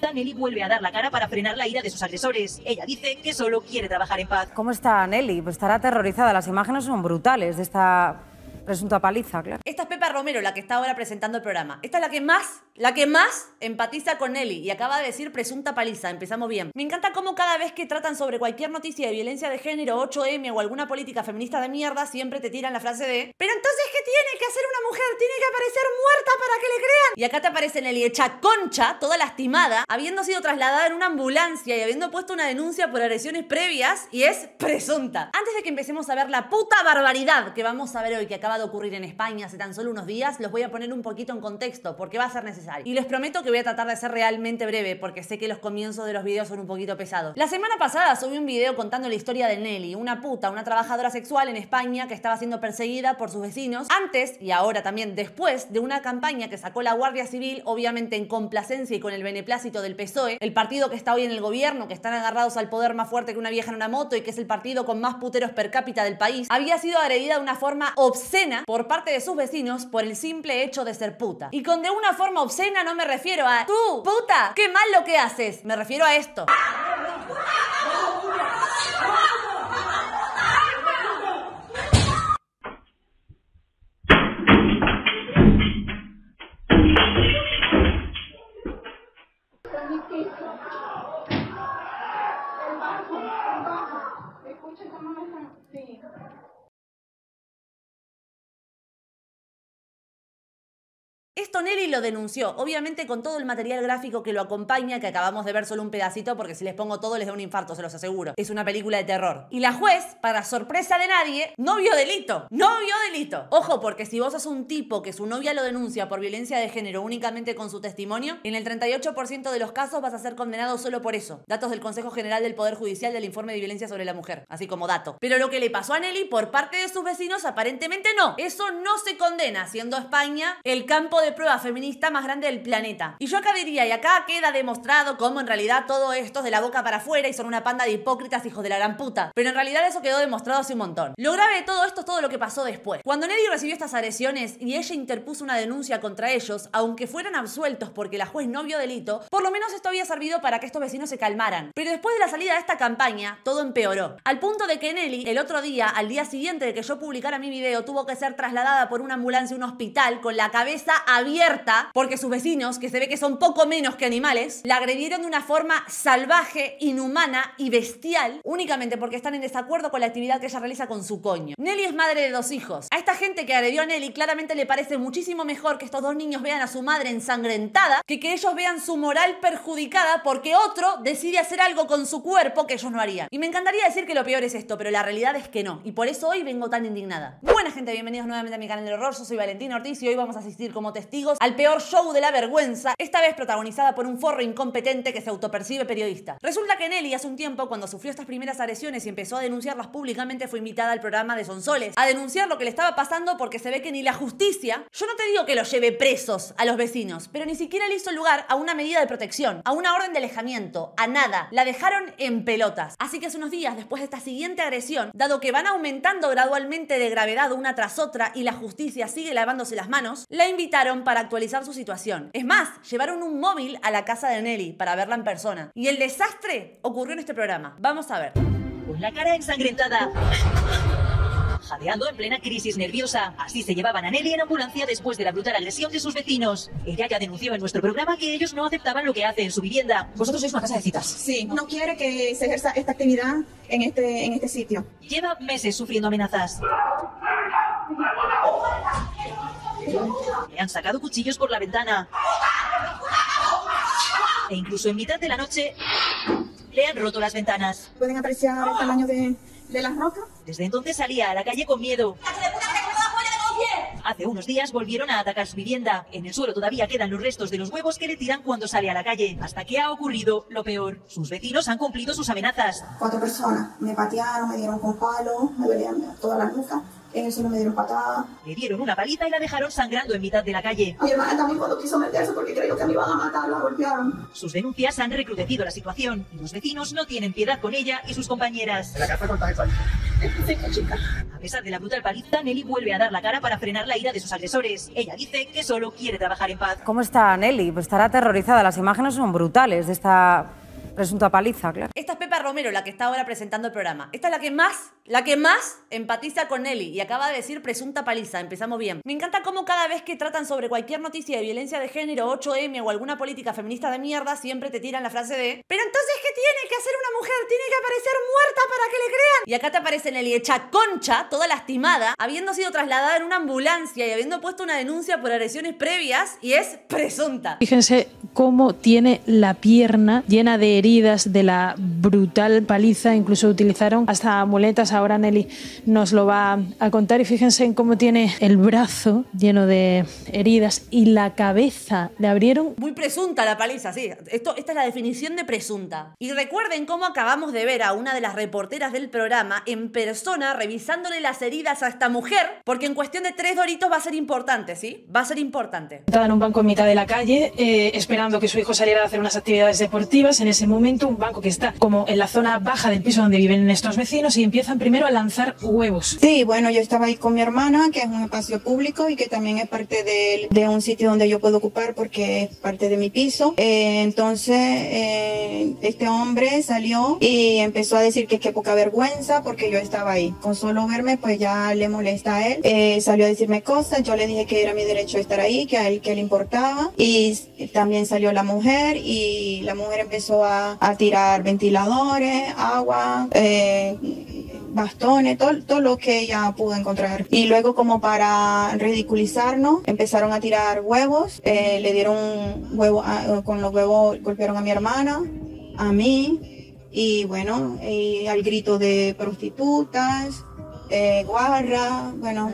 despedida, Nelly vuelve a dar la cara para frenar la ira de sus agresores. Ella dice que solo quiere trabajar en paz. ¿Cómo está Nelly? Pues estará aterrorizada. Las imágenes son brutales de esta presunta paliza, claro. Esta es Pepa Romero, la que está ahora presentando el programa. Esta es la que más empatiza con Nelly y acaba de decir presunta paliza. Empezamos bien. Me encanta cómo cada vez que tratan sobre cualquier noticia de violencia de género, 8M o alguna política feminista de mierda, siempre te tiran la frase de ¿pero entonces qué tiene que hacer una mujer? ¿Tiene que aparecer muerta para que le crean? Y acá te aparece Nelly hecha concha, toda lastimada, habiendo sido trasladada en una ambulancia y habiendo puesto una denuncia por agresiones previas y es presunta. Antes de que empecemos a ver la puta barbaridad que vamos a ver hoy, que acaba de ocurrir en España hace tan solo unos días, los voy a poner un poquito en contexto porque va a ser necesario. Y les prometo que voy a tratar de ser realmente breve porque sé que los comienzos de los videos son un poquito pesados. La semana pasada subí un video contando la historia de Nelly, una trabajadora sexual en España que estaba siendo perseguida por sus vecinos antes y ahora también después de una campaña que sacó la Guardia Civil, obviamente en complacencia y con el beneplácito del PSOE, el partido que está hoy en el gobierno, que están agarrados al poder más fuerte que una vieja en una moto y que es el partido con más puteros per cápita del país. Había sido agredida de una forma obscena por parte de sus vecinos por el simple hecho de ser puta. Y con de una forma obscena no me refiero a tú, puta, qué mal lo que haces. Me refiero a esto. Esto Nelly lo denunció, obviamente con todo el material gráfico que lo acompaña, que acabamos de ver solo un pedacito porque si les pongo todo les da un infarto, se los aseguro. Es una película de terror. Y la juez, para sorpresa de nadie, no vio delito. No vio delito. Ojo, porque si vos sos un tipo que su novia lo denuncia por violencia de género únicamente con su testimonio, en el 38% de los casos vas a ser condenado solo por eso. Datos del Consejo General del Poder Judicial del Informe de Violencia sobre la Mujer. Así como dato. Pero lo que le pasó a Nelly por parte de sus vecinos aparentemente no. Eso no se condena, siendo España el campo de prueba feminista más grande del planeta. Y yo acá diría, y acá queda demostrado cómo en realidad todo esto es de la boca para afuera y son una panda de hipócritas hijos de la gran puta. Pero en realidad eso quedó demostrado hace un montón. Lo grave de todo esto es todo lo que pasó después. Cuando Nelly recibió estas agresiones y ella interpuso una denuncia contra ellos, aunque fueran absueltos porque la juez no vio delito, por lo menos esto había servido para que estos vecinos se calmaran. Pero después de la salida de esta campaña, todo empeoró. Al punto de que Nelly, el otro día, al día siguiente de que yo publicara mi video, tuvo que ser trasladada por una ambulancia a un hospital con la cabeza abierta porque sus vecinos, que se ve que son poco menos que animales, la agredieron de una forma salvaje, inhumana y bestial únicamente porque están en desacuerdo con la actividad que ella realiza con su coño. Nelly es madre de 2 hijos. A esta gente que agredió a Nelly claramente le parece muchísimo mejor que estos 2 niños vean a su madre ensangrentada que ellos vean su moral perjudicada porque otro decide hacer algo con su cuerpo que ellos no harían. Y me encantaría decir que lo peor es esto, pero la realidad es que no. Y por eso hoy vengo tan indignada. Buena gente, bienvenidos nuevamente a mi canal del horror. Yo soy Valentina Ortiz y hoy vamos a asistir como testigos al peor show de la vergüenza, esta vez protagonizada por un forro incompetente que se autopercibe periodista. Resulta que Nelly hace un tiempo, cuando sufrió estas primeras agresiones y empezó a denunciarlas públicamente, fue invitada al programa de Sonsoles a denunciar lo que le estaba pasando porque se ve que ni la justicia, yo no te digo que los lleve presos a los vecinos, pero ni siquiera le hizo lugar a una medida de protección, a una orden de alejamiento, a nada. La dejaron en pelotas. Así que hace unos días, después de esta siguiente agresión, dado que van aumentando gradualmente de gravedad una tras otra y la justicia sigue lavándose las manos, la invitaron para actualizar su situación. Es más, llevaron un móvil a la casa de Nelly para verla en persona. Y el desastre ocurrió en este programa. Vamos a ver. Con la cara ensangrentada, jadeando en plena crisis nerviosa. Así se llevaban a Nelly en ambulancia después de la brutal agresión de sus vecinos. Ella ya denunció en nuestro programa que ellos no aceptaban lo que hace en su vivienda. Vosotros sois una casa de citas. Sí, no quiere que se ejerza esta actividad en este sitio. Lleva meses sufriendo amenazas. Le han sacado cuchillos por la ventana. E incluso en mitad de la noche le han roto las ventanas. ¿Pueden apreciar el tamaño de las rocas? Desde entonces salía a la calle con miedo. Hace unos días volvieron a atacar su vivienda. En el suelo todavía quedan los restos de los huevos que le tiran cuando sale a la calle. Hasta que ha ocurrido lo peor. Sus vecinos han cumplido sus amenazas. 4 personas me patearon, me dieron con palos, me dolían toda la nuca. solo me dieron patadas. Le dieron una paliza y la dejaron sangrando en mitad de la calle. Mi hermana también cuando quiso meterse porque creyó que me iban a matar, la golpearon. Sus denuncias han recrudecido la situación y los vecinos no tienen piedad con ella y sus compañeras. La casa corta eso ahí. Sí, chica. A pesar de la brutal paliza, Nelly vuelve a dar la cara para frenar la ira de sus agresores. Ella dice que solo quiere trabajar en paz. ¿Cómo está Nelly? Pues estará aterrorizada. Las imágenes son brutales de esta presunta paliza, claro. Esta es Pepa Romero, la que está ahora presentando el programa. Esta es la que más empatiza con Nelly y acaba de decir presunta paliza. Empezamos bien. Me encanta cómo cada vez que tratan sobre cualquier noticia de violencia de género, 8M o alguna política feminista de mierda, siempre te tiran la frase de ¿pero entonces qué tiene que hacer una mujer? ¿Tiene que aparecer muerta para que le crean? Y acá te aparece Nelly hecha concha, toda lastimada, habiendo sido trasladada en una ambulancia y habiendo puesto una denuncia por agresiones previas y es presunta. Fíjense cómo tiene la pierna llena de heridas de la brutal paliza, incluso utilizaron hasta muletas. Ahora Nelly nos lo va a contar y fíjense en cómo tiene el brazo lleno de heridas y la cabeza le abrieron. Muy presunta la paliza, sí. Esta es la definición de presunta. Y recuerden cómo acabamos de ver a una de las reporteras del programa en persona revisándole las heridas a esta mujer, porque en cuestión de 3 doritos va a ser importante, ¿sí? Va a ser importante. Estaba en un banco en mitad de la calle esperando que su hijo saliera a hacer unas actividades deportivas. En ese momento un banco que está como en la zona baja del piso donde viven estos vecinos y empiezan primero a lanzar huevos. Sí, bueno, yo estaba ahí con mi hermana, que es un espacio público y que también es parte de un sitio donde yo puedo ocupar porque es parte de mi piso. Entonces, este hombre salió y empezó a decir que qué poca vergüenza porque yo estaba ahí. Con solo verme, pues ya le molesta a él. Salió a decirme cosas, yo le dije que era mi derecho estar ahí, que a él que le importaba. Y también salió la mujer y la mujer empezó a tirar ventiladores, agua, bastones, todo lo que ella pudo encontrar. Y luego, como para ridiculizarnos, empezaron a tirar huevos, le dieron huevo, con los huevos golpearon a mi hermana, a mí, y bueno, y al grito de prostitutas, guarra, bueno,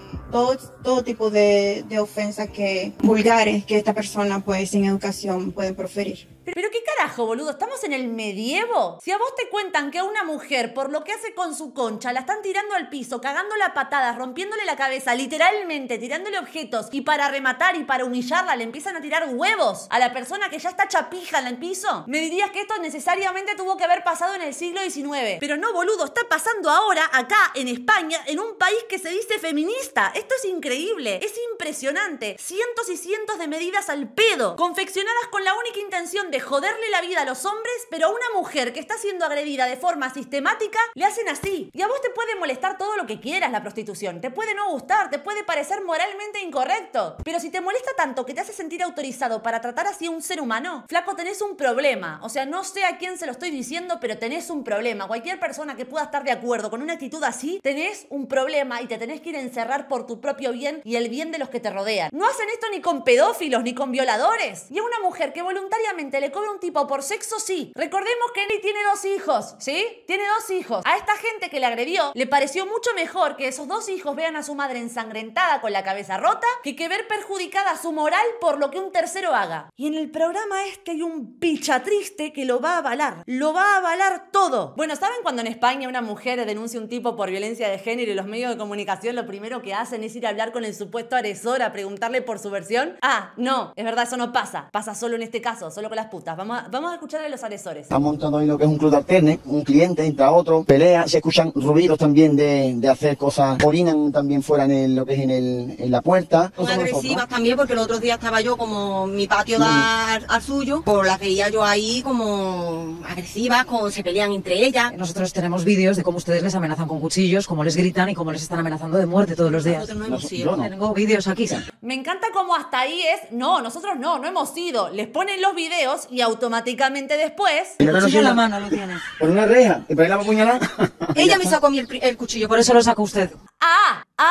todo tipo de ofensas vulgares que esta persona pues sin educación pueden proferir. ¿Pero qué carajo, boludo? ¿Estamos en el medievo? Si a vos te cuentan que a una mujer, por lo que hace con su concha, la están tirando al piso, cagándola a patadas, rompiéndole la cabeza, literalmente, tirándole objetos, y para rematar y para humillarla le empiezan a tirar huevos a la persona que ya está chapija en el piso, me dirías que esto necesariamente tuvo que haber pasado en el siglo XIX. Pero no, boludo, está pasando ahora, acá, en España, en un país que se dice feminista. Esto es increíble, es impresionante. Cientos y cientos de medidas al pedo, confeccionadas con la única intención de joderle la vida a los hombres, pero a una mujer que está siendo agredida de forma sistemática le hacen así. Y a vos te puede molestar todo lo que quieras la prostitución, te puede no gustar, te puede parecer moralmente incorrecto, pero si te molesta tanto que te hace sentir autorizado para tratar así a un ser humano, flaco, tenés un problema. O sea, no sé a quién se lo estoy diciendo, pero tenés un problema. Cualquier persona que pueda estar de acuerdo con una actitud así, tenés un problema y te tenés que ir a encerrar por tu propio bien y el bien de los que te rodean. No hacen esto ni con pedófilos ni con violadores. Y a una mujer que voluntariamente le cobra un tipo por sexo, sí. Recordemos que Nelly tiene 2 hijos, ¿sí? Tiene 2 hijos. A esta gente que le agredió le pareció mucho mejor que esos 2 hijos vean a su madre ensangrentada con la cabeza rota que ver perjudicada su moral por lo que un tercero haga. Y en el programa este hay un picha triste que lo va a avalar. Lo va a avalar todo. Bueno, ¿saben cuando en España una mujer denuncia a un tipo por violencia de género y los medios de comunicación lo primero que hacen es ir a hablar con el supuesto agresor a preguntarle por su versión? Ah, no, es verdad, eso no pasa. Pasa solo en este caso, solo con las putas. Vamos a escuchar a los agresores. Está montando ahí lo que es un club de alterne, un cliente entra a otro, pelea, se escuchan ruidos también de hacer cosas, orinan también fuera en lo que es en la puerta. Muy agresivas también, porque el otro día estaba yo como mi patio da al suyo, pues las veía yo ahí como agresivas, como se pelean entre ellas. Nosotros tenemos vídeos de cómo ustedes les amenazan con cuchillos, cómo les gritan y cómo les están amenazando de muerte todos los días. Nosotros no hemos ido. Tengo vídeos aquí. Me encanta cómo hasta ahí es, no, nosotros no hemos ido. Les ponen los videos y automáticamente después... El cuchillo en la mano lo tiene. Con una reja, y para ahí la va a apuñalar. Ella me sacó a mí el cuchillo. Por eso lo sacó usted.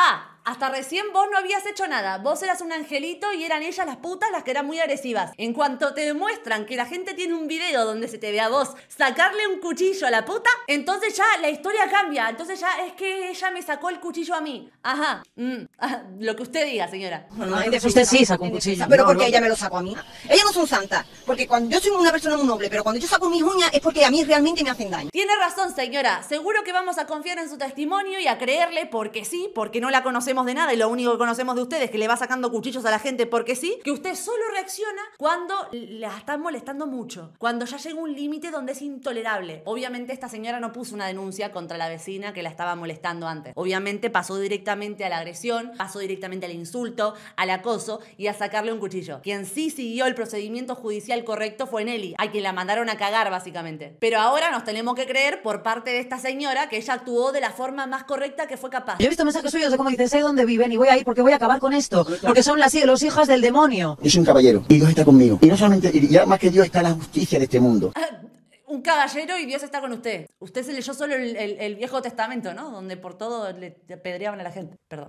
Hasta recién vos no habías hecho nada. Vos eras un angelito y eran ellas las putas las que eran muy agresivas. En cuanto te demuestran que la gente tiene un video donde se te ve a vos sacarle un cuchillo a la puta, entonces ya la historia cambia. Entonces ya es que ella me sacó el cuchillo a mí. Ajá. Lo que usted diga, señora. No, Usted sí sacó un cuchillo. Pero porque ella me lo sacó a mí. Ellas no son santas. Porque cuando yo soy una persona muy noble, pero cuando yo saco mis uñas es porque a mí realmente me hacen daño. Tiene razón, señora. Seguro que vamos a confiar en su testimonio y a creerle porque sí, porque no la conocemos de nada y lo único que conocemos de usted es que le va sacando cuchillos a la gente porque sí, que usted solo reacciona cuando la están molestando mucho, cuando ya llega un límite donde es intolerable. Obviamente esta señora no puso una denuncia contra la vecina que la estaba molestando antes. Obviamente pasó directamente a la agresión, pasó directamente al insulto, al acoso y a sacarle un cuchillo. Quien sí siguió el procedimiento judicial correcto fue Nelly, a quien la mandaron a cagar básicamente. Pero ahora nos tenemos que creer por parte de esta señora que ella actuó de la forma más correcta que fue capaz. Yo he visto mensajes suyos de cómo dice, sé dónde viven y voy a ir porque voy a acabar con esto. Porque son los hijas del demonio. Yo soy un caballero y Dios está conmigo. Y no solamente, y ya más que Dios está la justicia de este mundo. Un caballero y Dios está con usted. Usted se leyó solo el Viejo Testamento, ¿no? Donde por todo le apedreaban a la gente. Perdón.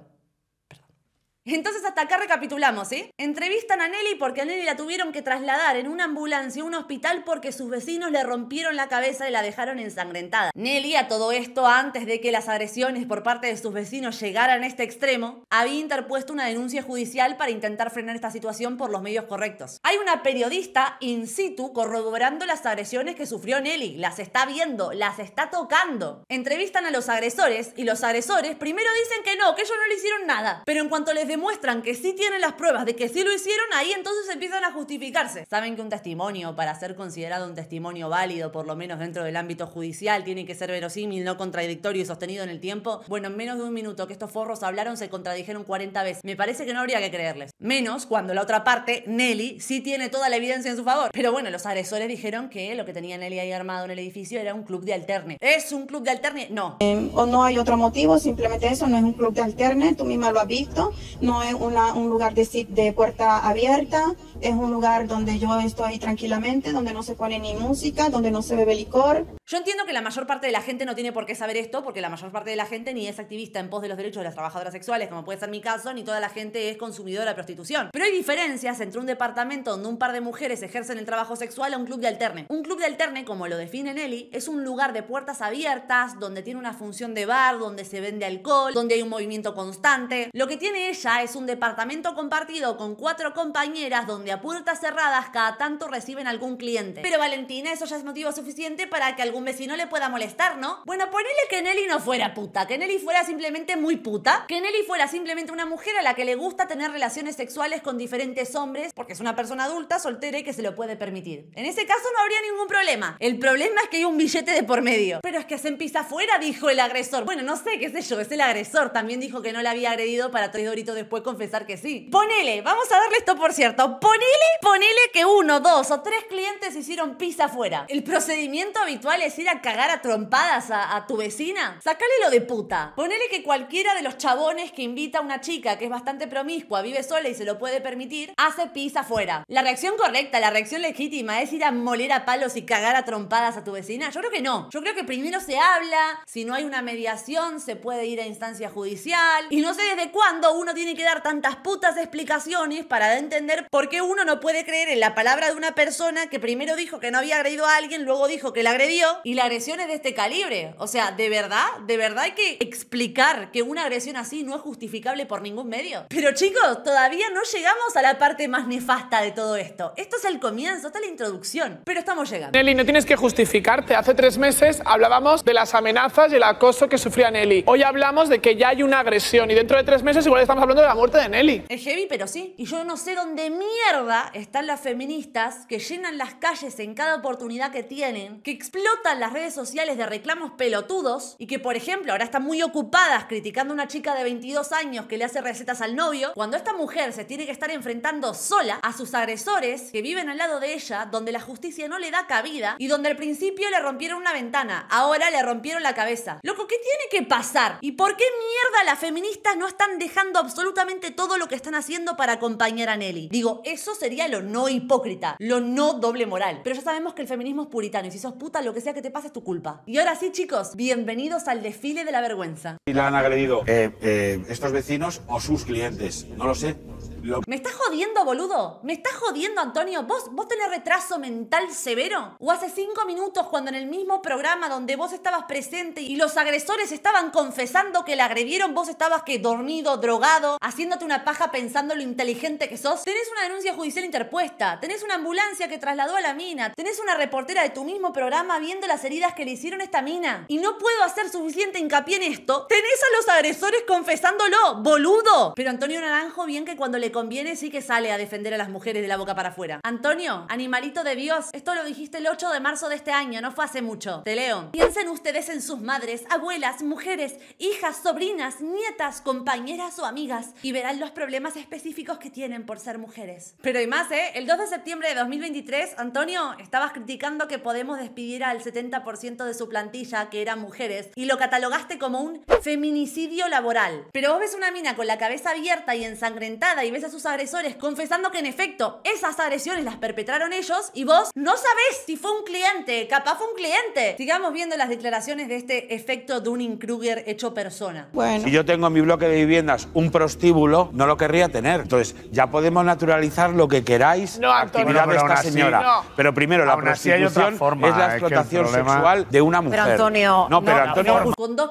Entonces hasta acá recapitulamos, ¿sí? Entrevistan a Nelly porque a Nelly la tuvieron que trasladar en una ambulancia a un hospital porque sus vecinos le rompieron la cabeza y la dejaron ensangrentada. Nelly, a todo esto, antes de que las agresiones por parte de sus vecinos llegaran a este extremo, había interpuesto una denuncia judicial para intentar frenar esta situación por los medios correctos. Hay una periodista in situ corroborando las agresiones que sufrió Nelly. Las está viendo, las está tocando. Entrevistan a los agresores y los agresores primero dicen que ellos no le hicieron nada. Pero en cuanto les demuestran que sí tienen las pruebas de que sí lo hicieron, ahí entonces empiezan a justificarse. Saben que un testimonio, para ser considerado un testimonio válido, por lo menos dentro del ámbito judicial, tiene que ser verosímil, no contradictorio y sostenido en el tiempo. Bueno, en menos de un minuto que estos forros hablaron, se contradijeron 40 veces. Me parece que no habría que creerles. Menos cuando la otra parte, Nelly, sí tiene toda la evidencia en su favor. Pero bueno, los agresores dijeron que lo que tenía Nelly ahí armado en el edificio era un club de alterne. ¿Es un club de alterne? No. O no hay otro motivo, simplemente eso, no es un club de alterne, tú misma lo has visto. No es un lugar de puerta abierta, es un lugar donde yo estoy tranquilamente, donde no se pone ni música, donde no se bebe licor. Yo entiendo que la mayor parte de la gente no tiene por qué saber esto, porque la mayor parte de la gente ni es activista en pos de los derechos de las trabajadoras sexuales, como puede ser mi caso, ni toda la gente es consumidora de prostitución. Pero hay diferencias entre un departamento donde un par de mujeres ejercen el trabajo sexual a un club de alterne. Un club de alterne, como lo define Nelly, es un lugar de puertas abiertas, donde tiene una función de bar, donde se vende alcohol, donde hay un movimiento constante. Lo que tiene ella es un departamento compartido con 4 compañeras donde a puertas cerradas cada tanto reciben algún cliente. Pero Valentina, eso ya es motivo suficiente para que algún vecino le pueda molestar, ¿no? Bueno, ponele que Nelly no fuera puta, que Nelly fuera simplemente muy puta, que Nelly fuera simplemente una mujer a la que le gusta tener relaciones sexuales con diferentes hombres porque es una persona adulta, soltera y que se lo puede permitir. En ese caso no habría ningún problema. El problema es que hay un billete de por medio. Pero es que hacen pis afuera, dijo el agresor. Bueno, no sé, qué sé yo, es el agresor. También dijo que no la había agredido para 3 doritos después confesar que sí. Ponele, vamos a darle esto por cierto. Ponele que 1, 2 o 3 clientes hicieron pis afuera. El procedimiento habitual es ir a cagar a trompadas a tu vecina. Sácale lo de puta. Ponele que cualquiera de los chabones que invita a una chica que es bastante promiscua, vive sola y se lo puede permitir, hace pis afuera. La reacción correcta, la reacción legítima es ir a moler a palos y cagar a trompadas a tu vecina. Yo creo que no. Yo creo que primero se habla, si no hay una mediación se puede ir a instancia judicial y no sé desde cuándo uno tiene que dar tantas putas explicaciones para entender por qué uno no puede creer en la palabra de una persona que primero dijo que no había agredido a alguien, luego dijo que la agredió y la agresión es de este calibre. O sea, de verdad hay que explicar que una agresión así no es justificable por ningún medio. Pero chicos, todavía no llegamos a la parte más nefasta de todo esto. Esto es el comienzo, esta es la introducción, pero estamos llegando. Nelly, no tienes que justificarte. Hace 3 meses hablábamos de las amenazas y el acoso que sufría Nelly. Hoy hablamos de que ya hay una agresión y dentro de 3 meses igual estamos hablando de la muerte de Nelly. Es heavy, pero sí. Y yo no sé dónde mierda están las feministas que llenan las calles en cada oportunidad que tienen, que explotan las redes sociales de reclamos pelotudos y que, por ejemplo, ahora están muy ocupadas criticando a una chica de 22 años que le hace recetas al novio, cuando esta mujer se tiene que estar enfrentando sola a sus agresores que viven al lado de ella, donde la justicia no le da cabida y donde al principio le rompieron una ventana, ahora le rompieron la cabeza. Loco, ¿qué tiene que pasar? ¿Y por qué mierda las feministas no están dejando absolutamente absolutamente todo lo que están haciendo para acompañar a Nelly. Digo, eso sería lo no hipócrita, lo no doble moral. Pero ya sabemos que el feminismo es puritano y si sos puta, lo que sea que te pase es tu culpa. Y ahora sí, chicos, bienvenidos al desfile de la vergüenza. ¿Y la han agredido estos vecinos o sus clientes? No lo sé. ¿Me estás jodiendo, boludo? ¿Me estás jodiendo, Antonio? ¿Vos tenés retraso mental severo? ¿O hace 5 minutos cuando en el mismo programa donde vos estabas presente y los agresores estaban confesando que la agredieron, vos estabas que dormido, drogado, haciéndote una paja pensando lo inteligente que sos? Tenés una denuncia judicial interpuesta, tenés una ambulancia que trasladó a la mina, tenés una reportera de tu mismo programa viendo las heridas que le hicieron a esta mina. Y no puedo hacer suficiente hincapié en esto. Tenés a los agresores confesándolo, boludo. Pero Antonio Naranjo, bien que cuando le conviene sí que sale a defender a las mujeres de la boca para afuera. Antonio, animalito de Dios, esto lo dijiste el 8 de marzo de este año, no fue hace mucho. Te leo. Piensen ustedes en sus madres, abuelas, mujeres, hijas, sobrinas, nietas, compañeras o amigas y verán los problemas específicos que tienen por ser mujeres. Pero hay más, ¿eh? El 2 de septiembre de 2023, Antonio, estabas criticando que Podemos despidiera al 70% de su plantilla, que eran mujeres, y lo catalogaste como un feminicidio laboral. Pero vos ves una mina con la cabeza abierta y ensangrentada y ves a sus agresores confesando que en efecto esas agresiones las perpetraron ellos y vos no sabés si fue un cliente, capaz fue un cliente. Sigamos viendo las declaraciones de este efecto Dunning-Kruger hecho persona. Bueno. Si yo tengo en mi bloque de viviendas un prostíbulo, no lo querría tener. Entonces, ya podemos naturalizar lo que queráis, la actividad de esta señora. No. Pero primero, la prostitución es la explotación sexual de una mujer. Pero Antonio... Pero Antonio... Con dos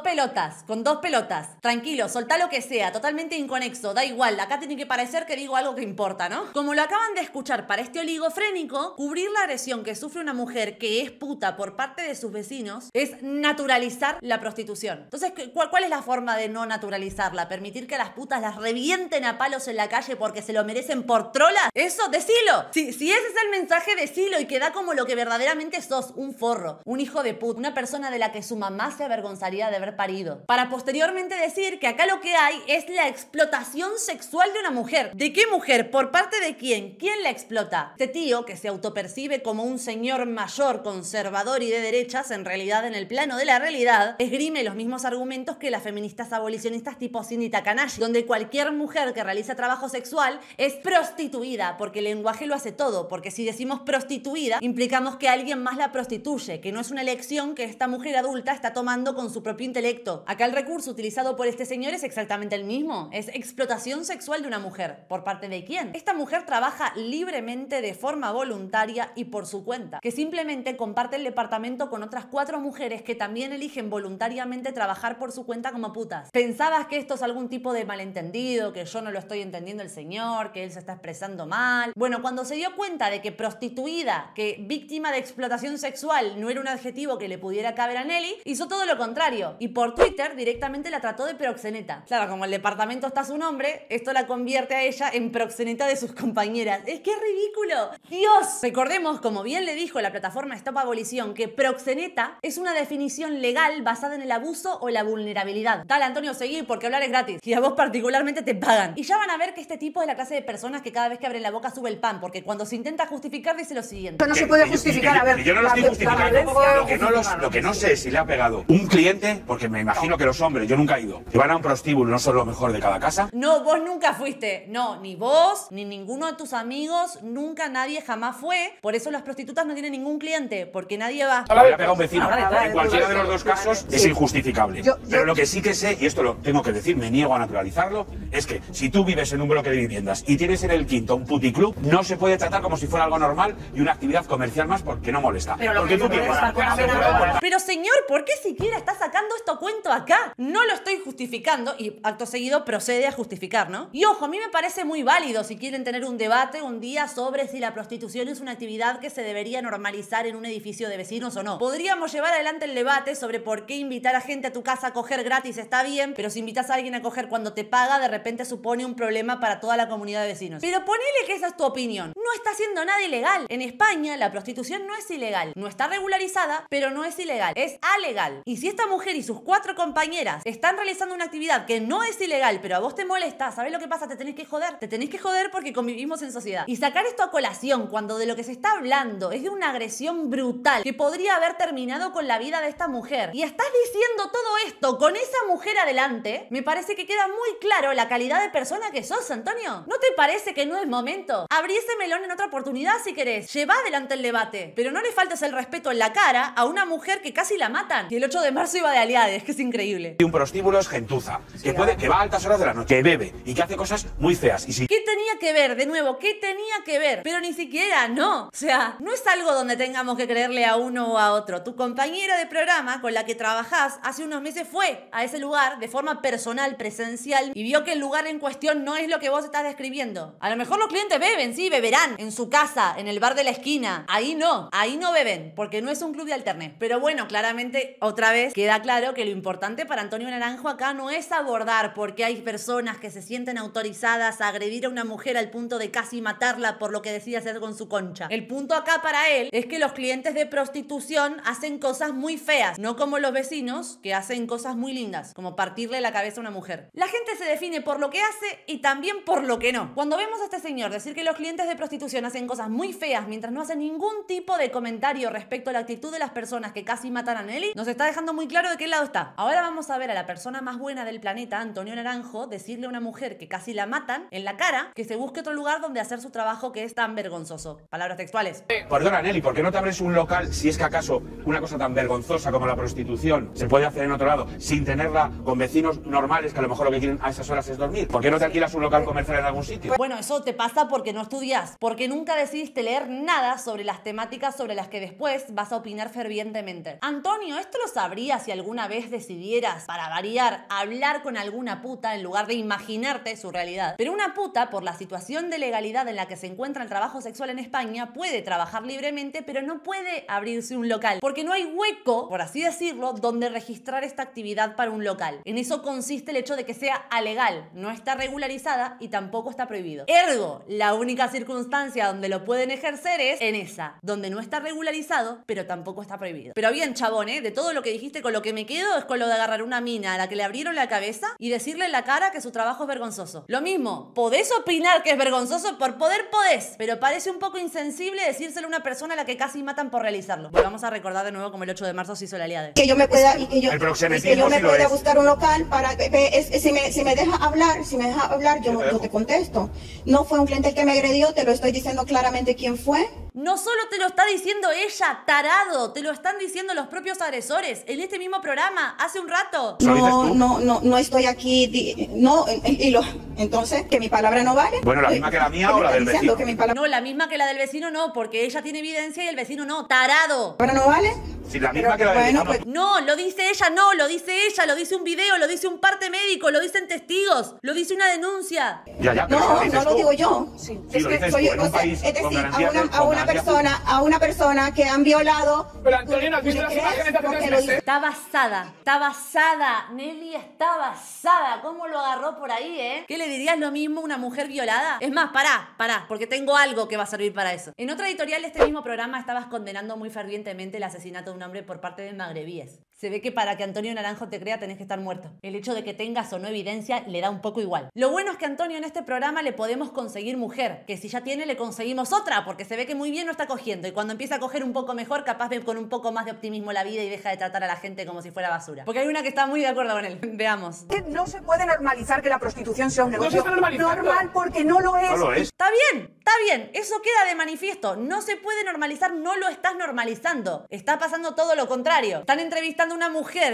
pelotas. Tranquilo, soltá lo que sea, totalmente inconexo, da igual, acá tiene que parecer que digo algo que importa, ¿no? Como lo acaban de escuchar para este oligofrénico, cubrir la agresión que sufre una mujer que es puta por parte de sus vecinos es naturalizar la prostitución. Entonces, ¿cuál es la forma de no naturalizarla? ¿Permitir que las putas las revienten a palos en la calle porque se lo merecen por trolas? Eso, decilo. Si ese es el mensaje, decilo y queda como lo que verdaderamente sos, un forro, un hijo de puta, una persona de la que su mamá se avergonzaría de haber parido. Para posteriormente decir que acá lo que hay es la explotación sexual de una mujer. ¿De qué mujer? ¿Por parte de quién? ¿Quién la explota? Este tío, que se autopercibe como un señor mayor, conservador y de derechas, en realidad en el plano de la realidad, esgrime los mismos argumentos que las feministas abolicionistas tipo Cindy Takanashi, donde cualquier mujer que realiza trabajo sexual es prostituida, porque el lenguaje lo hace todo, porque si decimos prostituida, implicamos que alguien más la prostituye, que no es una elección que esta mujer adulta está tomando con su propio intelecto. Acá el recurso utilizado por este señor es exactamente el mismo, es explotación sexual de una mujer. ¿Por parte de quién? Esta mujer trabaja libremente de forma voluntaria y por su cuenta, que simplemente comparte el departamento con otras 4 mujeres que también eligen voluntariamente trabajar por su cuenta como putas. ¿Pensabas que esto es algún tipo de malentendido, que yo no lo estoy entendiendo el señor, que él se está expresando mal? Bueno, cuando se dio cuenta de que prostituida, que víctima de explotación sexual no era un adjetivo que le pudiera caber a Nelly, hizo todo lo contrario y por Twitter directamente la trató de proxeneta. Claro, como el departamento está a su nombre, esto la convierte a ella en proxeneta de sus compañeras. ¡Es que es ridículo! ¡Dios! Recordemos, como bien le dijo la plataforma Stop Abolición, que proxeneta es una definición legal basada en el abuso o la vulnerabilidad. Dale, Antonio, seguí, porque hablar es gratis y a vos particularmente te pagan. Y ya van a ver que este tipo es la clase de personas que cada vez que abren la boca sube el pan, porque cuando se intenta justificar dice lo siguiente. Esto no se puede justificar, a ver. Yo no lo estoy justificando. Lo que no sé es si le ha pegado un cliente, porque me imagino que los hombres, yo nunca he ido, que van a un prostíbulo, no son lo mejor de cada casa. No, vos nunca fuiste. No, ni vos, ni ninguno de tus amigos, nunca nadie jamás fue. Por eso las prostitutas no tienen ningún cliente, porque nadie va. Le ha pegado un vecino. En cualquiera de los dos casos es injustificable. Pero lo que sí que sé, y esto lo tengo que decir, me niego a naturalizarlo, es que si tú vives en un bloque de viviendas y tienes en el quinto un puticlub, no se puede tratar como si fuera algo normal y una actividad comercial más porque no molesta. Pero señor, ¿por qué siquiera está sacando esto cuento acá? No lo estoy justificando y acto seguido procede a justificar, ¿no? Y ojo, a mí me parece muy válido si quieren tener un debate un día sobre si la prostitución es una actividad que se debería normalizar en un edificio de vecinos o no. Podríamos llevar adelante el debate sobre por qué invitar a gente a tu casa a coger gratis está bien, pero si invitas a alguien a coger cuando te paga, de repente supone un problema para toda la comunidad de vecinos. Pero ponele que esa es tu opinión. No está haciendo nada ilegal. En España la prostitución no es ilegal. No está regularizada, pero no es ilegal. Es alegal. Y si esta mujer y sus 4 compañeras están realizando una actividad que no es ilegal, pero a vos te molesta, ¿sabés lo que pasa? Te tenés que joder. Te tenés que joder porque convivimos en sociedad. Y sacar esto a colación cuando de lo que se está hablando es de una agresión brutal que podría haber terminado con la vida de esta mujer. Y estás diciendo todo esto con esa mujer adelante, me parece que queda muy claro la calidad de persona que sos, Antonio. ¿No te parece que no es momento? Abrí ese melón en otra oportunidad si querés. Lleva adelante el debate. Pero no le faltes el respeto en la cara a una mujer que casi la matan. Y el 8 de marzo iba de aliades, que es increíble. Y un prostíbulo es gentuza, que va a altas horas de la noche, que bebe y que hace cosas muy feas. Y si... ¿Qué tenía que ver? De nuevo, ¿qué tenía que ver? Pero ni siquiera, no. O sea, no es algo donde tengamos que creerle a uno o a otro. Tu compañera de programa con la que trabajás hace unos meses fue a ese lugar de forma personal, presencial, y vio que el lugar en cuestión no es lo que vos estás describiendo. A lo mejor los clientes beben, sí, beberán en su casa, en el bar de la esquina. Ahí no beben, porque no es un club de alterne. Pero bueno, claramente, otra vez, queda claro que lo importante para Antonio Naranjo acá no es abordar porque hay personas que se sienten autorizadas a agredir a una mujer al punto de casi matarla por lo que decide hacer con su concha. El punto acá para él es que los clientes de prostitución hacen cosas muy feas, no como los vecinos que hacen cosas muy lindas, como partirle la cabeza a una mujer. La gente se define por lo que hace y también por lo que no. Cuando vemos a este señor decir que los clientes de prostitución hacen cosas muy feas mientras no hacen ningún tipo de comentario respecto a la actitud de las personas que casi matan a Nelly, nos está dejando muy claro de qué lado está. Ahora vamos a ver a la persona más buena del planeta, Antonio Naranjo, decirle a una mujer que casi la matan en la cara que se busque otro lugar donde hacer su trabajo que es tan vergonzoso. Palabras textuales. Perdona, Nelly, ¿por qué no te abres un local si es que acaso una cosa tan vergonzosa como la prostitución se puede hacer en otro lado sin tenerla con vecinos normales que a lo mejor lo que quieren a esas horas es dormir? ¿Por qué no te alquilas un local comercial en algún sitio? Bueno, eso te pasa porque no estudias, porque nunca decidiste leer nada sobre las temáticas sobre las que después vas a opinar fervientemente. Antonio, esto lo sabrías si alguna vez decidieras, para variar, hablar con alguna puta en lugar de imaginarte su realidad. Pero una puta, por la situación de legalidad en la que se encuentra el trabajo sexual en España, puede trabajar libremente, pero no puede abrirse un local, porque no hay hueco, por así decirlo, donde registrar esta actividad para un local. En eso consiste el hecho de que sea alegal, no está regularizada y tampoco está prohibido. Ergo, la única circunstancia donde lo pueden ejercer es en esa, donde no está regularizado, pero tampoco está prohibido. Pero bien, chabón, de todo lo que dijiste, con lo que me quedo es con lo de agarrar una mina a la que le abrieron la cabeza y decirle en la cara que su trabajo es vergonzoso. Lo mismo, podés opinar que es vergonzoso, por poder podés, pero parece un poco insensible decírselo a una persona a la que casi matan por realizarlo. Volvamos a recordar de nuevo como el 8 de marzo se hizo la aliade. Que yo me pueda y que yo me sí pueda buscar un local para si me deja hablar, yo te contesto. No fue un cliente el que me agredió, te lo estoy diciendo claramente quién fue. No solo te lo está diciendo ella, tarado, te lo están diciendo los propios agresores en este mismo programa hace un rato. No estoy aquí, entonces, que mi palabra no vale. Bueno, la misma que la mía o la del vecino. No, la misma que la del vecino no, porque ella tiene evidencia y el vecino no, tarado. ¿Ahora no vale? Sí, la misma que la del vecino. Pues, no, lo dice ella, no, lo dice ella, lo dice un video, lo dice un parte médico, lo dicen testigos, lo dice una denuncia. Ya, pero no lo digo yo. Sí, es que soy, es decir, a una persona que han violado. Pero Antonio, ¿no has visto las imágenes de hace 3 meses? Está basada, Nelly está basada. ¿Cómo lo agarró por ahí, ¿Qué le dirías lo mismo a una mujer violada? Es más, pará, porque tengo algo que va a servir para eso. En otra editorial de este mismo programa estabas condenando muy fervientemente el asesinato de un hombre por parte de magrebíes. Se ve que para que Antonio Naranjo te crea tenés que estar muerto. El hecho de que tengas o no evidencia le da un poco igual. Lo bueno es que a Antonio en este programa le podemos conseguir mujer, que si ya tiene le conseguimos otra, porque se ve que muy bien no está cogiendo y cuando empieza a coger un poco mejor capaz ve con un poco más de optimismo la vida y deja de tratar a la gente como si fuera basura. Porque hay una que está muy de acuerdo con él. Veamos. Que no se puede normalizar que la prostitución sea un negocio normal porque no lo es. No lo es. Está bien, eso queda de manifiesto. No se puede normalizar, no lo estás normalizando. Está pasando todo lo contrario. Están entrevistando a una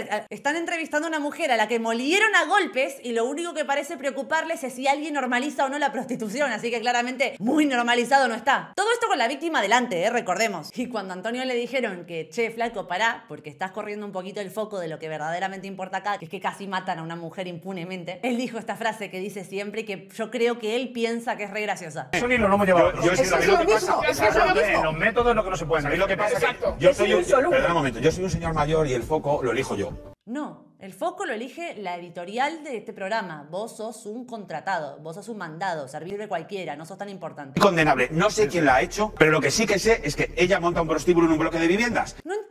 mujer a la que molieron a golpes y lo único que parece preocuparles es si alguien normaliza o no la prostitución, así que claramente muy normalizado no está. Todo esto con la víctima delante, recordemos. Y cuando a Antonio le dijeron que, che, flaco, pará, porque estás corriendo un poquito el foco de lo que verdaderamente importa acá, que es que casi matan a una mujer impunemente, él dijo esta frase que dice siempre y que yo creo que él piensa que es re graciosa. Eso ni lo hemos llevado. Yo sí, ¿sabéis lo que pasa? En los métodos es lo que no se puede. ¿Sabéis lo que pasa? Yo soy un señor mayor y el foco lo elijo yo. No, el foco lo elige la editorial de este programa. Vos sos un contratado, vos sos un mandado, servirle cualquiera, no sos tan importante. Condenable. No sé quién la ha hecho, pero lo que sí que sé es que ella monta un prostíbulo en un bloque de viviendas. No entiendo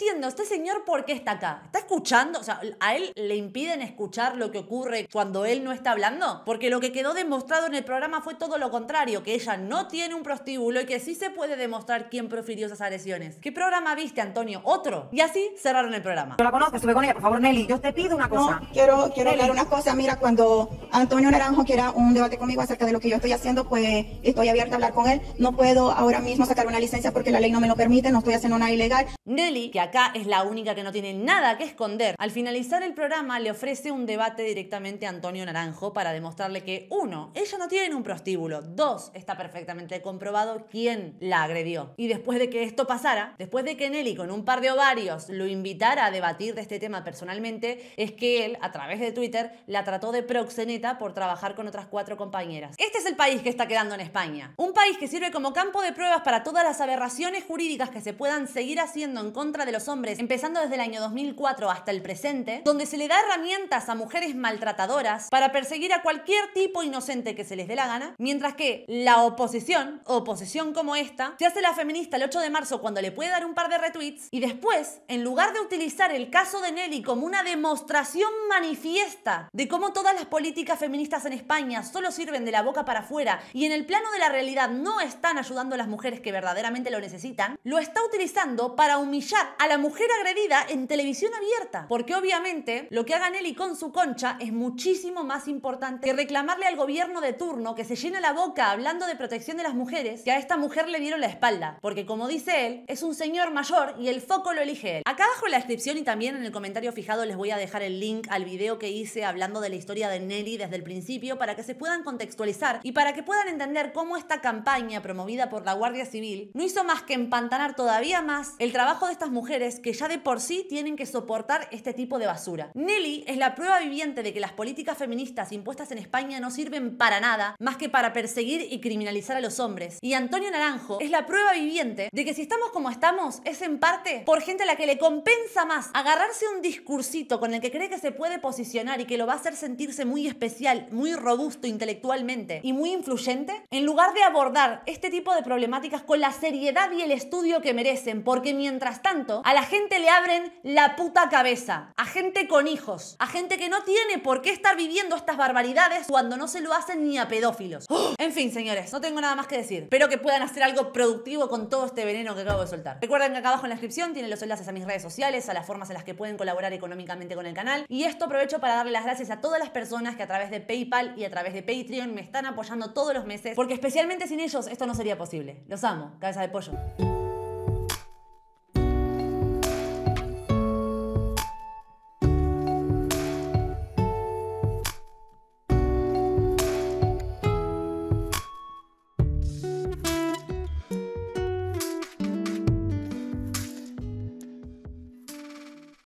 entiendo, este señor ¿por qué está acá? ¿Está escuchando? O sea, ¿a él le impiden escuchar lo que ocurre cuando él no está hablando? Porque lo que quedó demostrado en el programa fue todo lo contrario, que ella no tiene un prostíbulo y que sí se puede demostrar quién profirió esas agresiones. ¿Qué programa viste, Antonio? ¿Otro? Y así cerraron el programa. Yo la conozco, estuve con ella, por favor, Nelly, yo te pido una cosa. No, quiero hablar unas cosas. Mira, cuando Antonio Naranjo quiera un debate conmigo acerca de lo que yo estoy haciendo, pues estoy abierta a hablar con él. No puedo ahora mismo sacar una licencia porque la ley no me lo permite, no estoy haciendo nada ilegal. Nelly, que acá es la única que no tiene nada que esconder, al finalizar el programa le ofrece un debate directamente a Antonio Naranjo para demostrarle que 1. Ella no tiene un prostíbulo, 2. Está perfectamente comprobado quién la agredió. Y después de que esto pasara, después de que Nelly con un par de ovarios lo invitara a debatir de este tema personalmente, es que él, a través de Twitter, la trató de proxeneta por trabajar con otras 4 compañeras. Este es el país que está quedando en España. Un país que sirve como campo de pruebas para todas las aberraciones jurídicas que se puedan seguir haciendo en contra de los hombres, empezando desde el año 2004 hasta el presente, donde se le da herramientas a mujeres maltratadoras para perseguir a cualquier tipo inocente que se les dé la gana, mientras que la oposición como esta, se hace la feminista el 8 de marzo cuando le puede dar un par de retweets y después, en lugar de utilizar el caso de Nelly como una demostración manifiesta de cómo todas las políticas feministas en España solo sirven de la boca para afuera y en el plano de la realidad no están ayudando a las mujeres que verdaderamente lo necesitan, lo está utilizando para humillar a la mujer agredida en televisión abierta. Porque obviamente lo que haga Nelly con su concha es muchísimo más importante que reclamarle al gobierno de turno que se llena la boca hablando de protección de las mujeres, que a esta mujer le dieron la espalda. Porque como dice él, es un señor mayor y el foco lo elige él. Acá abajo en la descripción y también en el comentario fijado les voy a dejar el link al video que hice hablando de la historia de Nelly desde el principio para que se puedan contextualizar y para que puedan entender cómo esta campaña promovida por la Guardia Civil no hizo más que empantanar todavía más el trabajo de estas mujeres que ya de por sí tienen que soportar este tipo de basura. Nelly es la prueba viviente de que las políticas feministas impuestas en España no sirven para nada más que para perseguir y criminalizar a los hombres. Y Antonio Naranjo es la prueba viviente de que si estamos como estamos es en parte por gente a la que le compensa más agarrarse un discursito con el que cree que se puede posicionar y que lo va a hacer sentirse muy especial, muy robusto intelectualmente y muy influyente, en lugar de abordar este tipo de problemáticas con la seriedad y el estudio que merecen, porque mientras tanto a la gente le abren la puta cabeza, a gente con hijos, a gente que no tiene por qué estar viviendo estas barbaridades cuando no se lo hacen ni a pedófilos. En fin, señores, no tengo nada más que decir. Espero que puedan hacer algo productivo con todo este veneno que acabo de soltar. Recuerden que acá abajo en la descripción tienen los enlaces a mis redes sociales, a las formas en las que pueden colaborar económicamente con el canal, y esto aprovecho para darle las gracias a todas las personas que a través de PayPal y a través de Patreon me están apoyando todos los meses, porque especialmente sin ellos esto no sería posible. Los amo, cabeza de pollo.